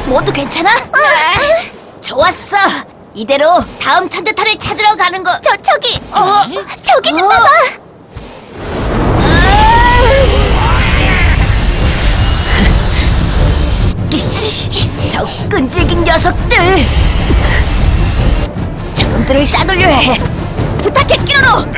모두 괜찮아? 좋았어. 이대로 다음 천재탄을 찾으러 가는 거. 저기 좀 봐봐. 저 끈질긴 녀석들. 저놈들을 따돌려야 해. 부탁해, 끼로로.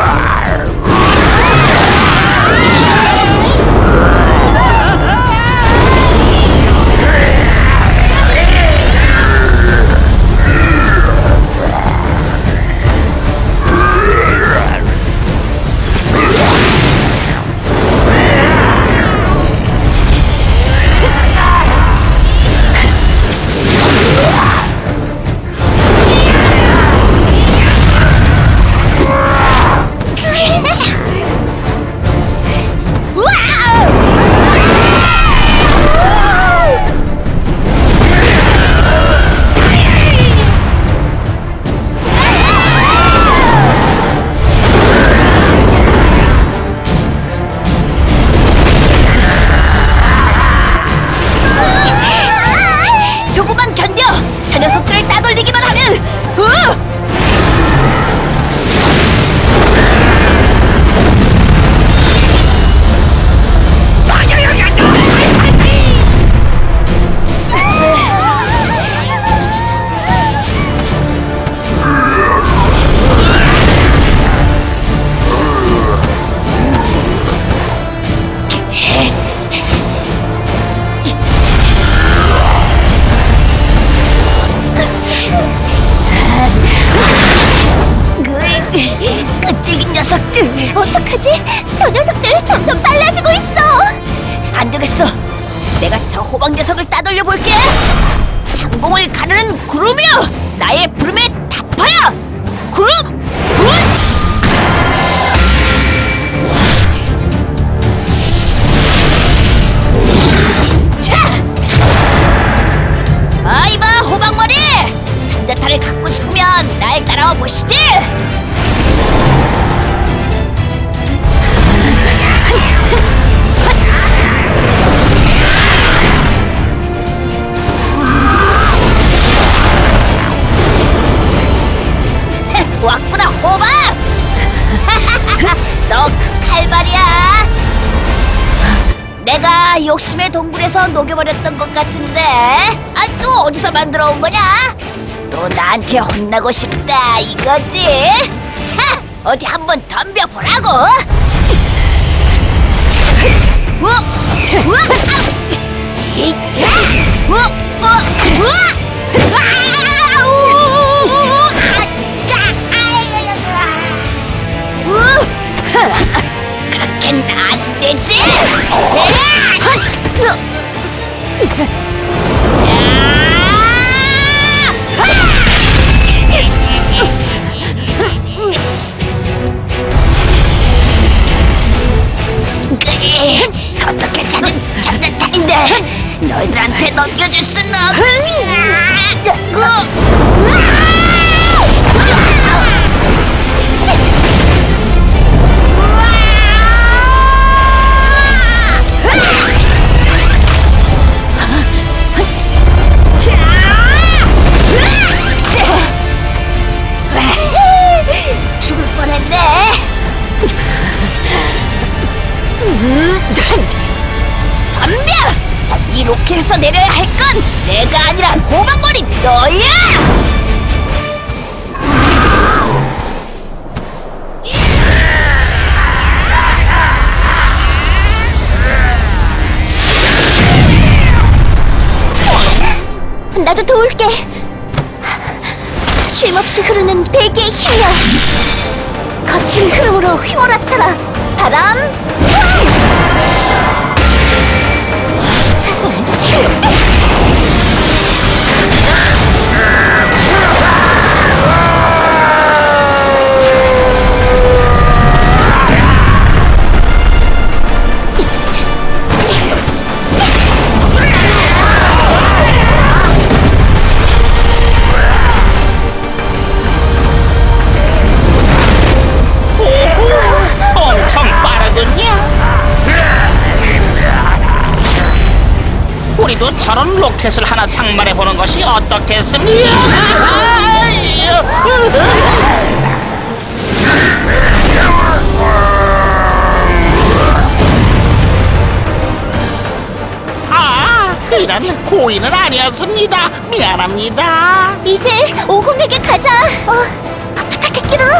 조금만 견뎌! 저 녀석들을 따돌리기만 하면! 끈질긴 녀석들! 어떡하지? 저 녀석들 점점 빨라지고 있어! 안 되겠어! 내가 저 호박 녀석을 따돌려 볼게! 창공을 가르는 구름이여! 나의 부름에 답하라! 구름! 아이봐, 호박머리! 천재탄을 갖고 싶으면 날 따라와 보시지! 왔구나, 호박! 너 그 칼발이야! 내가 욕심의 동굴에서 녹여버렸던 것 같은데? 아, 또 어디서 만들어 온 거냐? 또 나한테 혼나고 싶다, 이거지? 자, 어디 한번 덤벼보라고! 그렇게는 안 되지! 어떻게 찾은 천재탄인데 너희들한테 넘겨줄 수는 죽을 뻔했네. 덤벼! 이 로켓에서 내려야 할 건 내가 아니라 호박머리 너야! 나도 도울게. 쉼없이 흐르는 대기의 힘이여, 거친 흐름으로 휘몰아쳐라. 바람, 엄청 빠르군요. 우리도 저런 로켓을 하나 장만해 보는 것이 어떻겠습니까? 아, 이런 고의는 아니었습니다. 미안합니다. 이제 오공에게 가자. 부탁해, 키로로.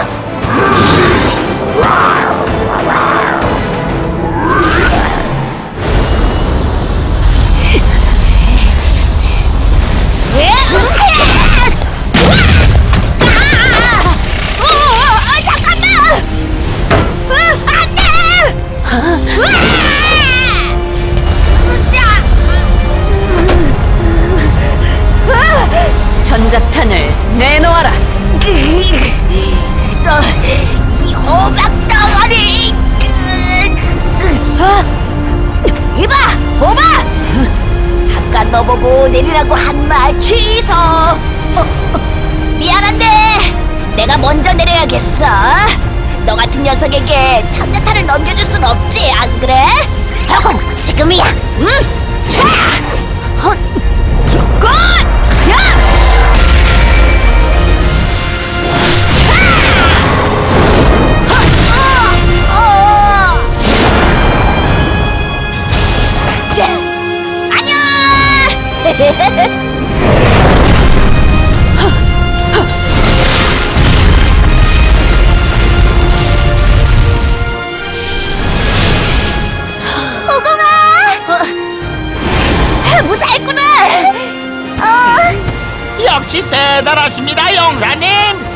전자탄을 내놓아라. 이 호박 덩어리. 이봐, 호박. 아까 너보고 내리라고 한 말 취소. 미안한데 내가 먼저 내려야겠어. 너 같은 녀석에게 전자탄을 넘겨줄 순 없지, 안 그래? 혹은 지금이야. 응? 차! 굿! 야! 무사했구나. 역시 대단하십니다, 용사님.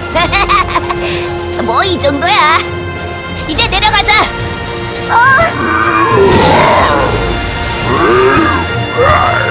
뭐 이 정도야. 이제 내려가자. 어.